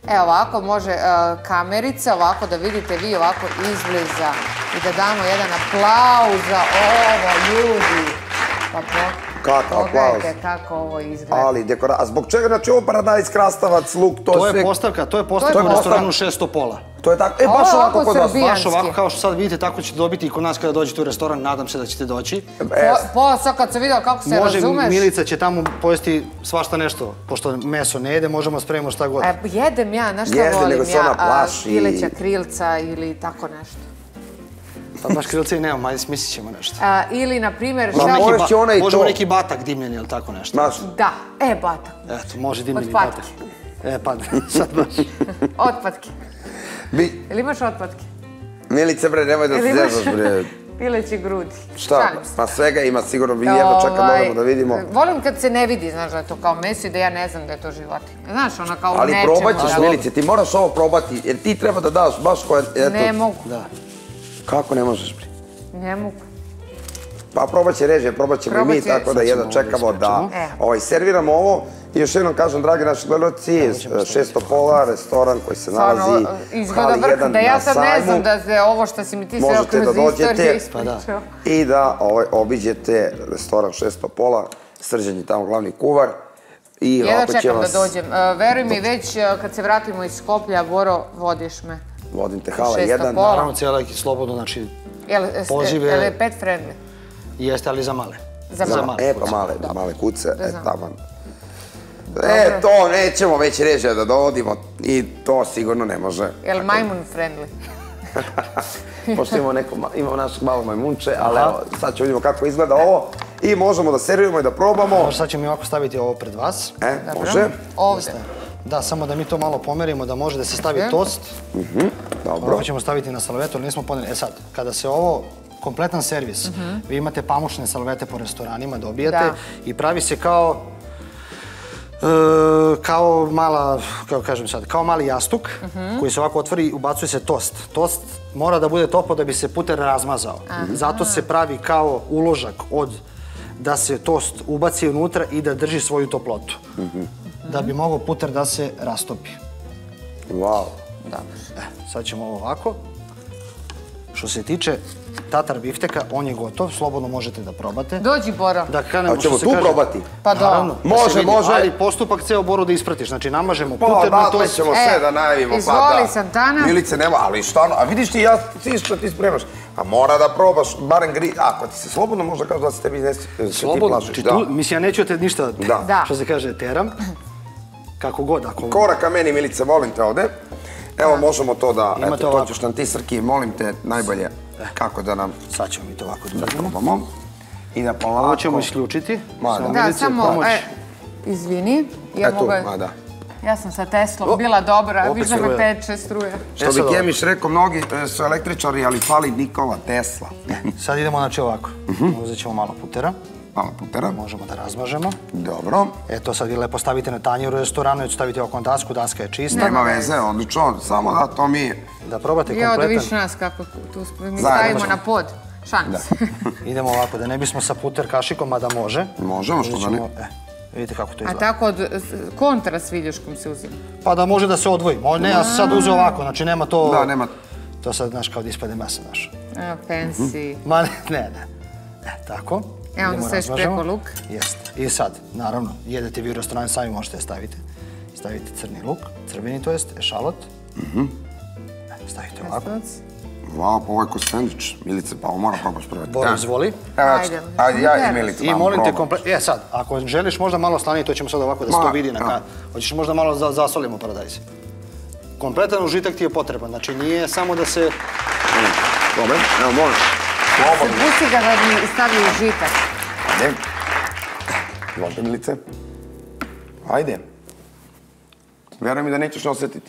E, ovako može kamerica, ovako da vidite vi ovako izbliza i da damo jedan aplauz za ovo, ljudi. Pa Kakav aplauz. pogledajte kako ovo izgleda. Ali, dekora... A zbog čega, znači, ovo paradajz, krastavac, luk, to To sve... je postavka, to je postavka u restoranu šesto pola. To je tako, e, baš ovako kod vas. Baš ovako, kao što sad vidite, tako ćete dobiti i kod nas kada dođete u restoran, nadam se da ćete doći. Po, sad kad sam vidio kako se razumeš... Može, Milica će tamo pojesti svašta nešto, pošto meso ne jede, možemo spremimo šta god. Jedem ja, znaš šta volim ja, pileća krilca ili tako nešto. Pa baš krilce i nemam, ajde smislit ćemo nešto. Ili, na primjer, možemo neki batak dimljeni ili tako nešto. Da, e, batak. Eto, može dimljeni batak. E, pa, sad baš. Otpatke. Ili imaš otpatke? Milice, bre, nemoj da se zezaš, bre. Pileći grudi. Šta? Pa svega ima sigurno, mi jedno čekam, moramo da vidimo. Volim kad se ne vidi, znaš, da je to kao meso i da ja ne znam da je to životinja. Znaš, ona kao u nečemu. Ali probat ćeš, Milice, ti moraš ovo probati, jer ti treba da daš baš koja... Ne mogu. Kako ne možeš, bre? Ne mogu. Pa probat će režije, probat ćemo i mi, tako da jedno čekamo da serviramo ovo. I još jednom kažem, dragi naši gledalci, šesto pola, restoran koji se nalazi izgleda vrh, da ja sad ne znam da se ovo što si mi ti sve kroz istoriju ispričao. I da obiđete restoran šesto pola, Srđan je tamo glavni kuvar. Jedno čekam da dođem. Veruj mi, već kad se vratimo iz Skoplja, Boro, vodiš me. Vodim te, hala jedan. Naravno, cijela je slobodno, znači pozive... Je li pet friendly? Jeste, ali za male. Za male. E, pa male, male kuce, e, taman. E, to nećemo već režija da dovodimo i to sigurno ne može. Je li majmun friendly? Pošto imamo našeg malo majmunče, ali evo, sad ćemo vidimo kako izgleda ovo i možemo da serviramo i da probamo. Sad ćemo mi ovako staviti ovo pred vas. E, može. Ovdje. Da, samo da mi to malo pomerimo, da može da se stavi tost. Dobro. Ovo ćemo staviti na salvetu, ali nismo poneli. E sad, kada se ovo, kompletan servis, vi imate pamučne salvete po restoranima, dobijate i pravi se kao kao mala, kako kažem sad, kao mali jastuk koji se ovako otvori i ubacuje se tost. Tost mora da bude toplo da bi se puter razmazao. Zato se pravi kao uložak od da se tost ubaci unutra i da drži svoju toplotu. Da bi mogao puter da se rastopi. Wow. Sad ćemo ovo ovako. Što se tiče tatar bifteka, on je gotov, slobodno možete da probate. Dođi, Boro. A ćemo tu probati? Pa da. Može, može. Ali postupak ceo, Boru, da ispratiš. Znači, namažemo puter na to. Pa, ćemo sve da najavimo. Izvoli, Santana. Milice, nema, ali šta ono, a vidiš ti, ja, ti što ti spremaš, a mora da probaš, barem gri, ako ti se slobodno možda kažu da se tebi ne ti plašiš. Mislim, ja neću te ništa, što se kaže, teram. Kako god, ako... Koraka meni, Milice, volim te ovde. Evo, možemo to da, eto, to ćeš nam ti, Srki, molim te najbolje kako da nam... Sad ćemo mi to ovako da probamo. I da polako... Ovo ćemo isključiti. Da, samo, izvini. E tu, ma da. Ja sam sa Teslom bila dobra, više me peče struje. Što bi Kemiš rekao, mnogi su električari, ali fali Nikola Tesla. Sad idemo, znači, ovako. Uzet ćemo malo putera. Malo putera. Možemo da razmažemo. Dobro. Eto, sad vi lepo stavite na tanjir u restoranu, ću staviti ovako na dasku, daska je čista. Nema veze, odlično, samo da to mi... Da probate kompletan... Evo da viš nas kako tu mi stavimo na pod. Šans. Idemo ovako, da ne bismo sa puter kašikom, mada može. Možemo, što da ne... Vidite kako to izgleda. A tako od kontra s viljuškom se uzima? Pa da može da se odvoji. Ne, ja sam sad uzeo ovako, znači nema to... Da, nema... To sad, znaš, kao da ispade masa, znaš. Fancy. Ma ne, ne, ne. E, tako. E, onda stavиш preko luk. Jeste. I sad, naravno, jedete vi u restoranu, sami možete da stavite. Stavite crni luk, crveni to jest, ešalot. Stavite ovako. Wow, pa ovo je ko sandvič. Milice, pa ovo mora probaš prvo. Boro, izvoli. Ajde, ja i Milice I molim te kompletno... E, sad, ako želiš možda malo slanije, to ćemo sad ovako da se to vidi na kada. Hoćeš možda malo da zasolimo paradajz. Kompletan užitak ti je potreban, znači nije samo da se... Dobre, evo molim. Pusti ga da mi stavi užitak. Ajde. Izvolite, Milice. Ajde. Vjerujem mi da nećeš ne osjetiti.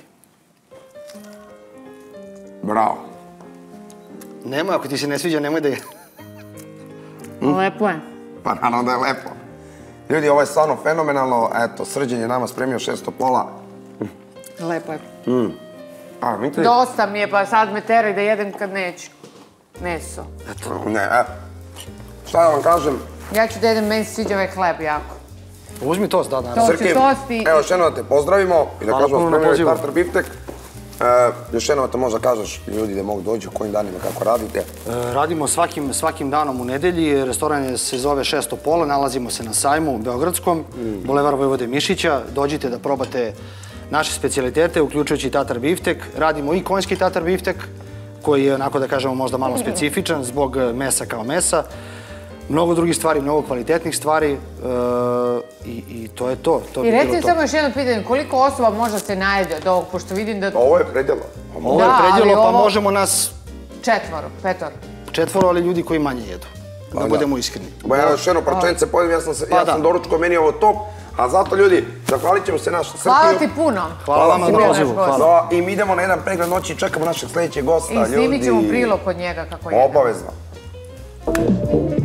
Bravo. Nemoj, ako ti se ne sviđa, nemoj da je... Lepo je. Pa naravno da je lepo. Ljudi, ovo je stvarno fenomenalno. Eto, Srđan je nama spremio šesto pola. Lepo je. Dosta mi je, pa sad me teraj da jedem kad neću. Meso. Ne, e. Šta da vam kažem? Ja ću da jedem, meni se sviđa ovaj hleb jako. Uzmi tost, da, da. Srki, evo još jednom da te pozdravimo i da kažemo spremljaju tartar biftek. Još jednom da te možda kažeš ljudi da mogu dođu, kojim danima, kako radite? Radimo svakim danom u nedelji. Restoran se zove šesto pola, nalazimo se na sajmu Beogradskom, Bulevar Vojvode Mišića. Dođite da probate naše specijalitete, uključujući tatar biftek. Radimo i konjski tatar biftek, koji je, onako da kažemo, možda malo specifičan zbog mesa kao mesa. Mnogo drugih stvari, mnogo kvalitetnih stvari i to je to. I recimo samo još jedno pitanje, koliko osoba možda se najede od ovog, pošto vidim da... Ovo je predjelo. Ovo je predjelo, pa možemo nas... Četvoro, petor. Četvoro, ali ljudi koji manje jedu, da budemo iskreni. Ba ja još jedno pračenice pojedem, ja sam doručko, meni je ovo top, a zato ljudi, zahvalit ćemo se naš Srkiju. Hvala ti puno. Hvala vam na pozivu. I mi idemo na jedan pregled noći i čekamo našeg sljedećeg gosta. I snimit ćemo prilog od njega kako je. Obavezno.